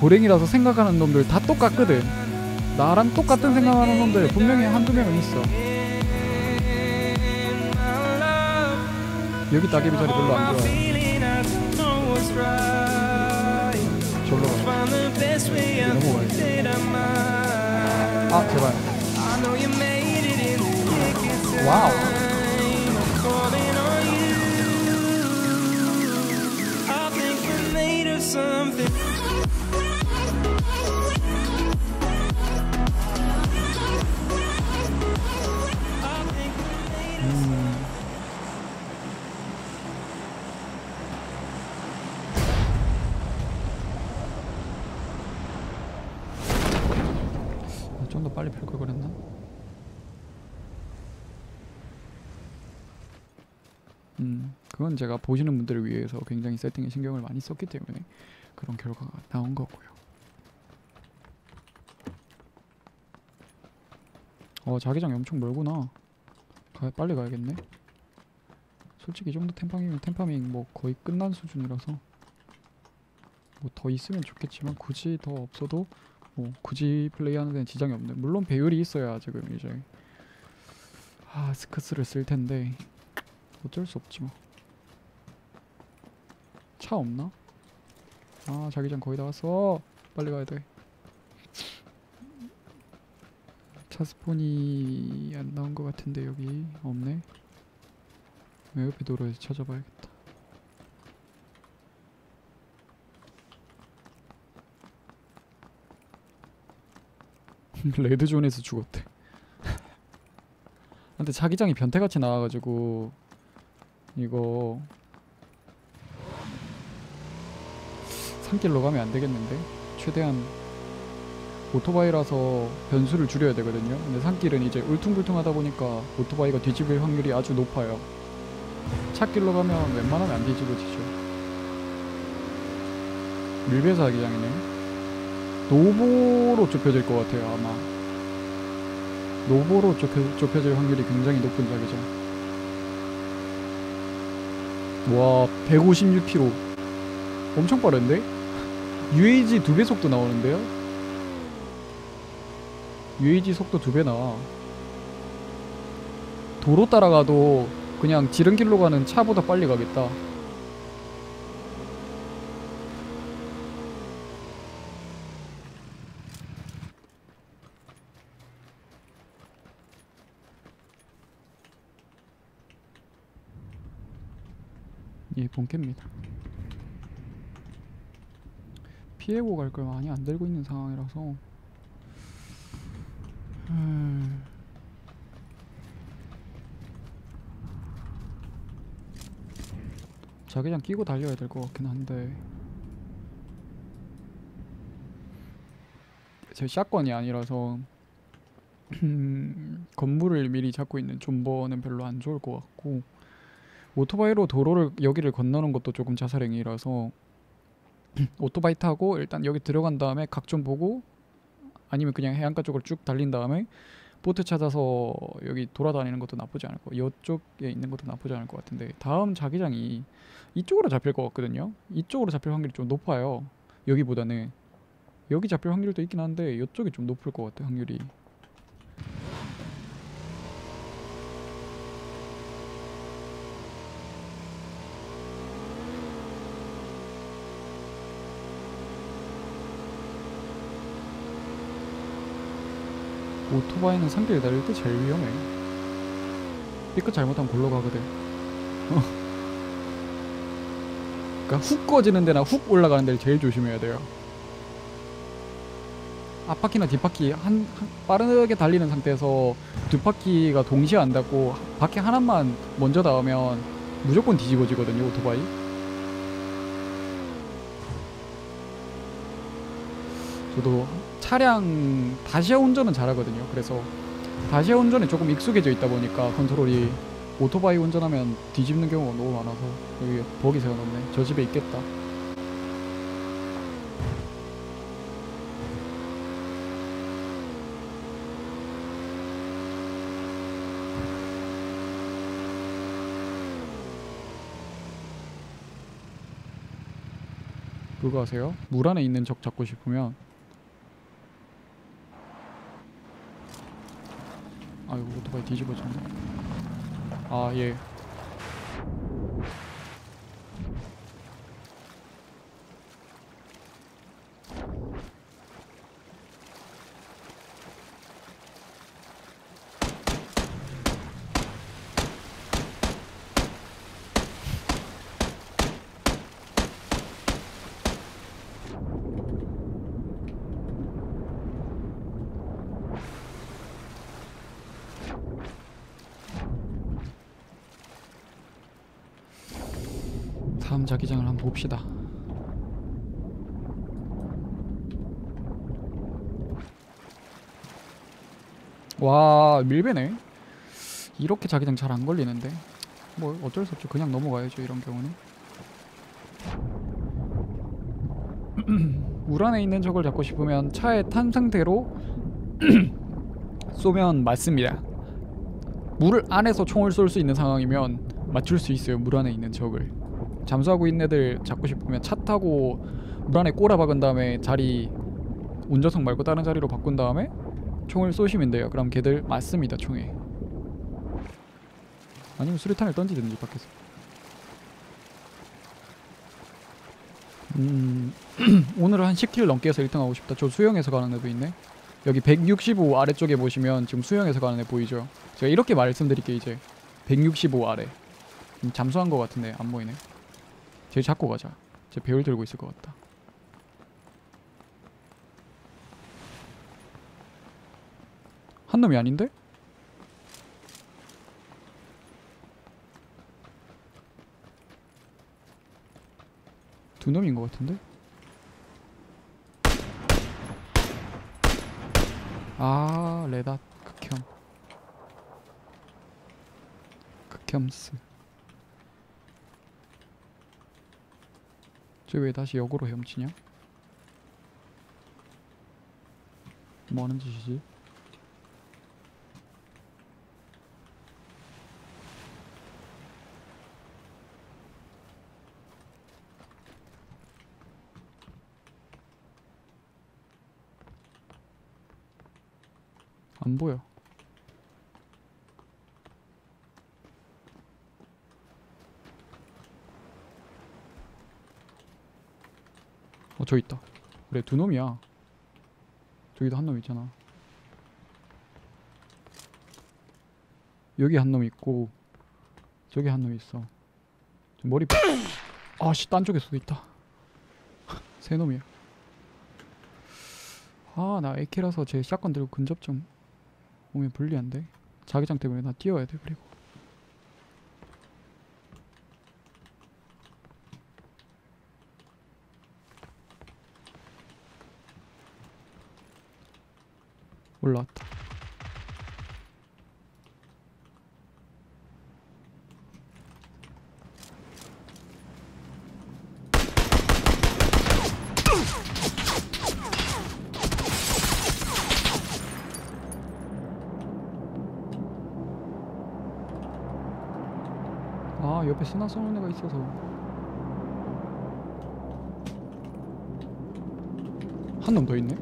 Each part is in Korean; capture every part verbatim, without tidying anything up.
고랭이라서 생각하는 놈들 다 똑같거든. 나랑 똑같은 생각하는 놈들 분명히 한두 명은 있어. 여기 따개비 자리 별로 안 좋아해. 절로 가야 돼. 넘어가야지. 아 제발. 와우. 음. 좀 더 빨리 펼 걸 그랬나? 음, 그건 제가 보시는 분들을 위해서 굉장히 세팅에 신경을 많이 썼기 때문에 그런 결과가 나온 거고요. 어, 자기장이 엄청 멀구나. 가, 빨리 가야겠네. 솔직히 이 정도 템파밍이면 템파밍 뭐 거의 끝난 수준이라서 뭐 더 있으면 좋겠지만 굳이 더 없어도 뭐 굳이 플레이하는 데는 지장이 없네. 물론 배율이 있어야 지금 이제 아 스크스를 쓸 텐데 어쩔 수 없지 뭐. 차 없나? 아 자기장 거의 다 왔어. 빨리 가야 돼. 차 스폰이 안 나온 것 같은데 여기 없네. 내 옆에 도로에서 찾아봐야겠다. 레드존에서 죽었대. 근데 자기장이 변태같이 나와가지고 이거 산길로 가면 안되겠는데? 최대한 오토바이라서 변수를 줄여야 되거든요. 근데 산길은 이제 울퉁불퉁하다 보니까 오토바이가 뒤집을 확률이 아주 높아요. 찻길로 가면 웬만하면 안 뒤집어지죠. 밀배사 자기장이네. 노보로 좁혀질 것 같아요 아마. 노보로 좁혀, 좁혀질 확률이 굉장히 높은 자기장. 와 백오십육 킬로미터 엄청 빠른데? 유에이지 두 배 속도 나오는데요? 유에이지 속도 두 배 나와. 도로 따라가도 그냥 지름길로 가는 차보다 빨리 가겠다. 예, 본캐입니다. 피해고 갈 걸 많이 안 들고 있는 상황이라서 음... 자기장 끼고 달려야 될 것 같긴 한데 제 샷건이 아니라서 건물을 미리 잡고 있는 존버는 별로 안 좋을 것 같고 오토바이로 도로를 여기를 건너는 것도 조금 자살행위라서 오토바이 타고 일단 여기 들어간 다음에 각 좀 보고 아니면 그냥 해안가 쪽으로 쭉 달린 다음에 보트 찾아서 여기 돌아다니는 것도 나쁘지 않을 거. 이쪽에 있는 것도 나쁘지 않을 것 같은데 다음 자기장이 이쪽으로 잡힐 것 같거든요. 이쪽으로 잡힐 확률이 좀 높아요. 여기보다는 여기 잡힐 확률도 있긴 한데 이쪽이 좀 높을 것 같아 확률이. 오토바이는 산길 달릴 때 제일 위험해. 삐끗 잘못하면 골로 가거든. 그러니까 훅 꺼지는 데나 훅 올라가는 데를 제일 조심해야 돼요. 앞바퀴나 뒷바퀴 한, 한 빠르게 달리는 상태에서 뒷바퀴가 동시에 안 닿고 바퀴 하나만 먼저 닿으면 무조건 뒤집어지거든요 오토바이. 저도 차량 다시아 운전은 잘하거든요. 그래서 다시아 운전에 조금 익숙해져 있다 보니까 컨트롤이 오토바이 운전하면 뒤집는 경우가 너무 많아서 여기 버기 세워놓네. 저 집에 있겠다. 그거 아세요? 물 안에 있는 적 잡고 싶으면 아이고 오토바이 뒤집어졌네. 아 예. 다음 자기장을 한번 봅시다. 와 밀배네. 이렇게 자기장 잘 안 걸리는데 뭐 어쩔 수 없죠. 그냥 넘어가야죠 이런 경우는. 물 안에 있는 적을 잡고 싶으면 차에 탄 상태로 쏘면 맞습니다. 물 안에서 총을 쏠 수 있는 상황이면 맞출 수 있어요. 물 안에 있는 적을. 잠수하고 있는 애들 잡고 싶으면 차 타고 물 안에 꼬라박은 다음에 자리 운전석 말고 다른 자리로 바꾼 다음에 총을 쏘시면 돼요. 그럼 걔들 맞습니다. 총에. 아니면 수류탄을 던지든지 밖에서. 음 오늘은 한 십 킬 넘게 해서 일 등 하고 싶다. 저 수영해서 가는 애도 있네. 여기 백육십오 아래쪽에 보시면 지금 수영해서 가는 애 보이죠? 제가 이렇게 말씀드릴게요. 이제 백육십오 아래. 음, 잠수한 거 같은데 안 보이네. 쟤 잡고 가자. 쟤 배울 들고 있을 것 같다. 한 놈이 아닌데? 두 놈인 것 같은데? 아 레닷 극혐. 극혐스. 쟤 왜 다시 역으로 헤엄치냐? 뭐하는 짓이지? 안 보여. 어, 저 있다. 그래, 두 놈이야. 저기도 한 놈 있잖아. 여기 한 놈 있고 저기 한 놈 있어. 저 머리 아씨 딴 쪽에서도 있다. 세 놈이야. 아 나 에이케라서 제 샷건 들고 근접 좀 오면 불리한데. 자기장 때문에 나 뛰어야 돼. 그리고 올라왔다. 아 옆에 스나 쏘는 애가 있어서. 한 놈 더 있네.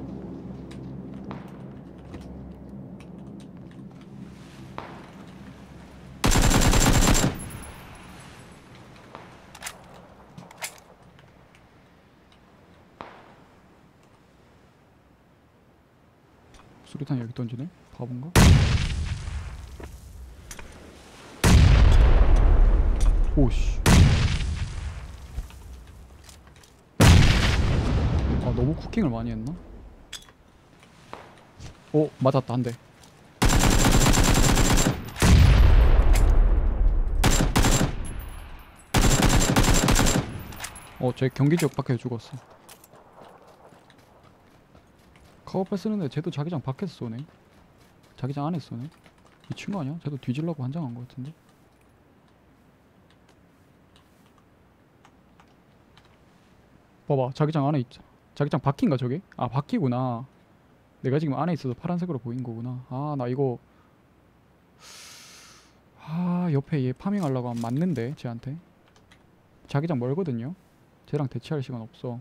수류탄 여기 던지네. 바본가? 오씨. 아 너무 쿠킹을 많이 했나? 오 맞았다 한 대. 어 제 경기 지역 밖에서 죽었어. 카우팔 쓰는데 쟤도 자기장 밖에서 쏘네. 자기장 안에서 쏘네. 미친 거 아니야? 쟤도 뒤질라고 환장한 거 같은데. 봐봐 자기장 안에 있자. 자기장 바퀴인가 저게? 아 바퀴구나. 내가 지금 안에 있어서 파란색으로 보인 거구나. 아 나 이거 아 옆에 얘 파밍하려고 하면 맞는데 쟤한테. 자기장 멀거든요. 쟤랑 대치할 시간 없어.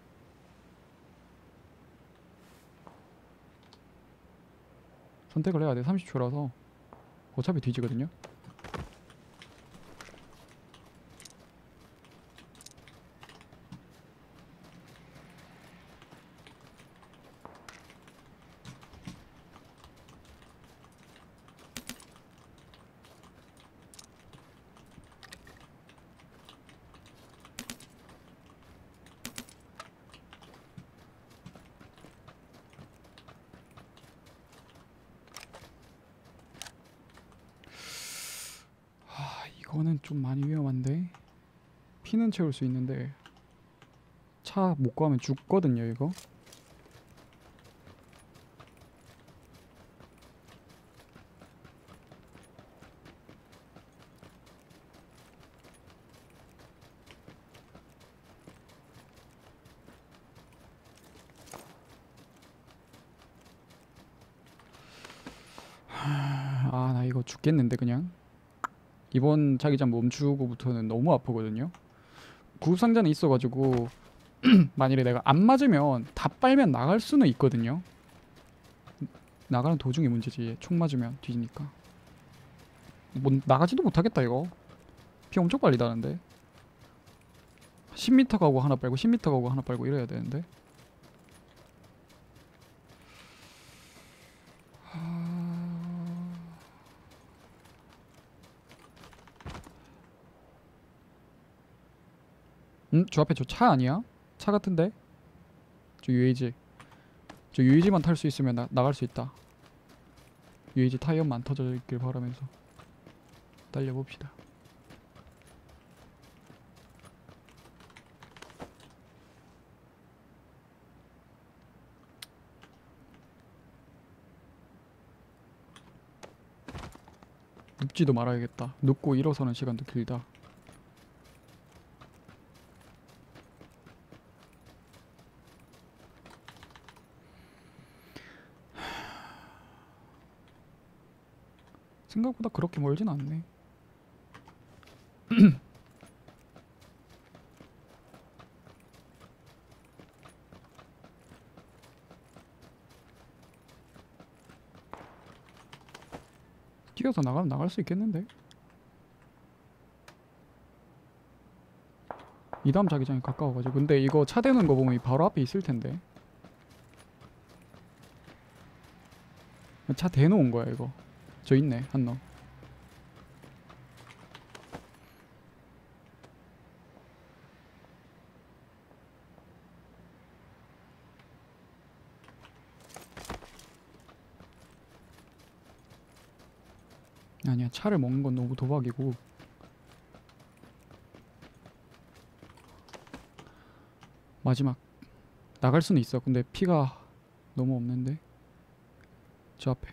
선택을 해야 돼. 삼십 초라서 어차피 뒤지거든요. 이거는 좀 많이 위험한데. 피는 채울 수 있는데 차 못 구하면 죽거든요 이거. 아 나 이거 죽겠는데 그냥. 이번 자기장 멈추고부터는 너무 아프거든요. 구급상자는 있어가지고 만일에 내가 안 맞으면 다 빨면 나갈 수는 있거든요. 나가는 도중이 문제지. 총 맞으면 뒤지니까. 뭐 나가지도 못하겠다 이거. 피 엄청 빨리 나는데. 십 미터 가고 하나 빨고 십 미터 가고 하나 빨고 이래야 되는데. 음? 저 앞에 저 차 아니야? 차 같은데? 저 유에이지. 저 유에이지만 탈 수 있으면 나, 나갈 수 있다. 유에이지 타이어만 터져 있길 바라면서 달려봅시다. 눕지도 말아야겠다. 눕고 일어서는 시간도 길다. 생각보다 그렇게 멀진 않네. 뛰어서 나가면 나갈 수 있겠는데? 이 다음 자기장이 가까워가지고. 근데 이거 차 대는 거 보면 바로 앞에 있을 텐데. 차 대놓은 거야 이거. 저 있네 한 놈. 아니야 차를 먹는 건 너무 도박이고. 마지막 나갈 수는 있어. 근데 피가 너무 없는데. 저 앞에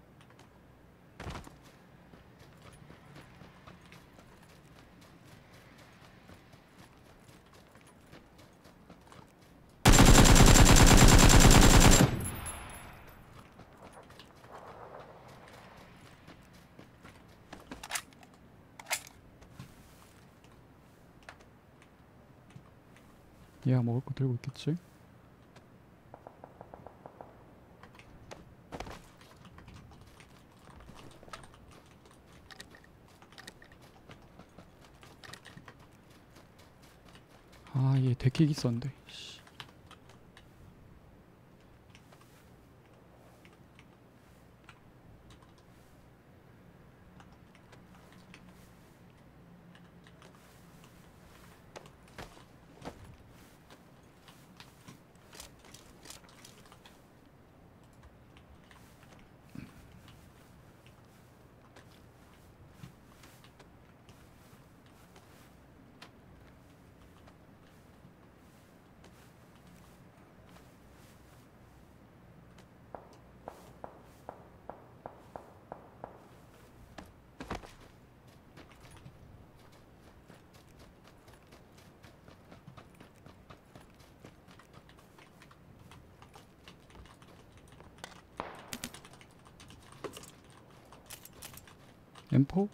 얘가 먹을 거 들고 있겠지? 아 얘 데킥 있었는데. 씨. 엠포?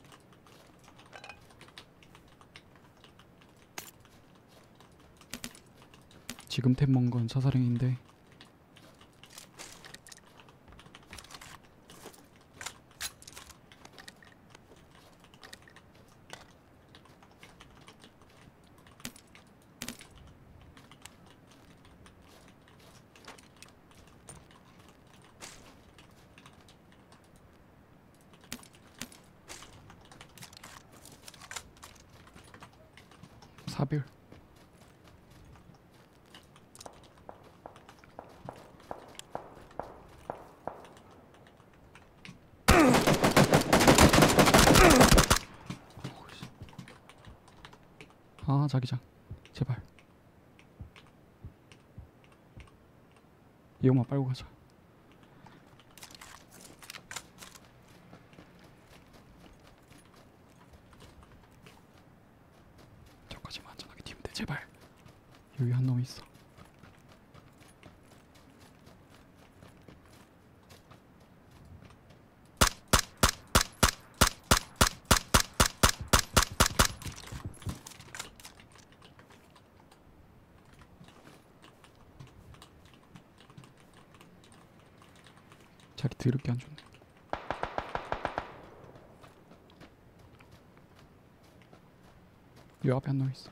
지금 템 먹은 건 자살행인데 사별. 아 자기장 제발 이것만 빨고 가자. 저까지만 안전하게 튀면 돼 제발. 여기 한 놈 있어. 자리 더럽게 안 좋네. 요 앞에 한 놈 있어.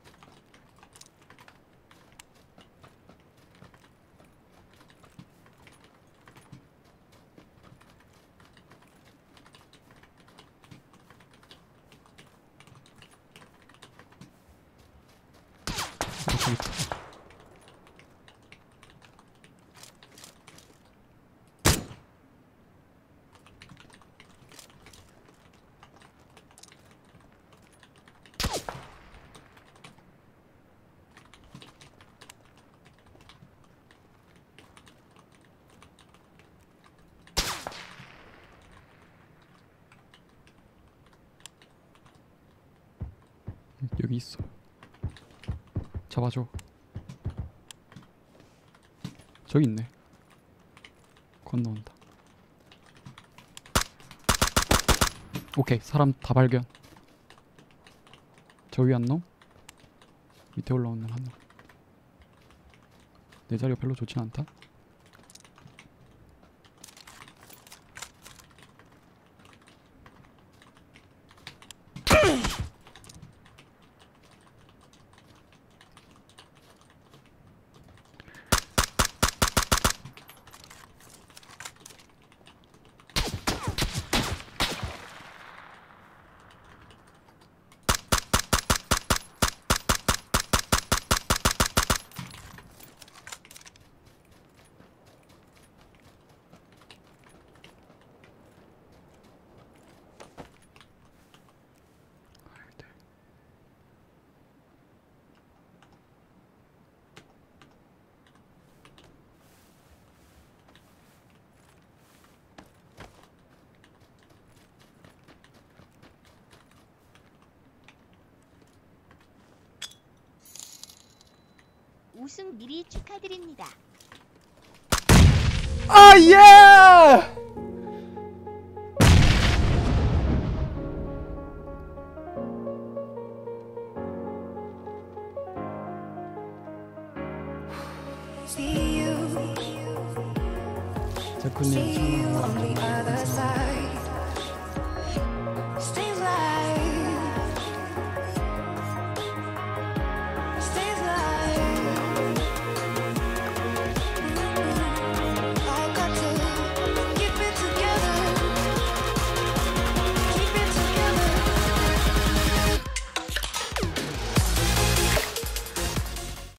어, 저기 있다. 여기 있어. 잡아줘. 저기 있네. 건너온다. 오케이 사람 다 발견. 저 위 한 놈, 밑에 올라오는 한 놈. 내 자리가 별로 좋진 않다. 우승 미리 축하드립니다. 아 예! 제쿠님 참여 감사합니다.